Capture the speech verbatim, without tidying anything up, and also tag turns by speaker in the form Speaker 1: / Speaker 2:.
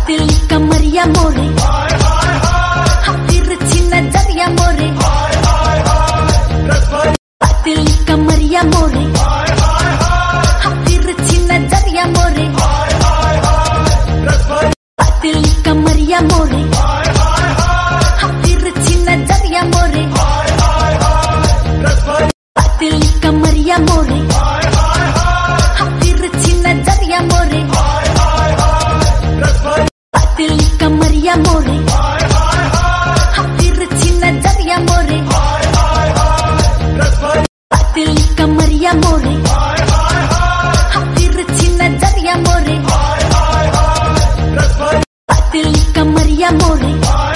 Speaker 1: पतली कमरिया मोरे, तिरछी नजरिया मोरे, पतली कमरिया मोरे, तिरछी नजरिया मोरे, पतली कमरिया मोरे, तिरछी नजरिया मोरे, पतली कमरिया मोरे, तिरछी नजरिया मोरे, पतली कमरिया मोरे, तिरछी नजरिया मोरे, पतली कमरिया मोरे, तिरछी नजरिया मोरे, पतली कमरिया मोरे।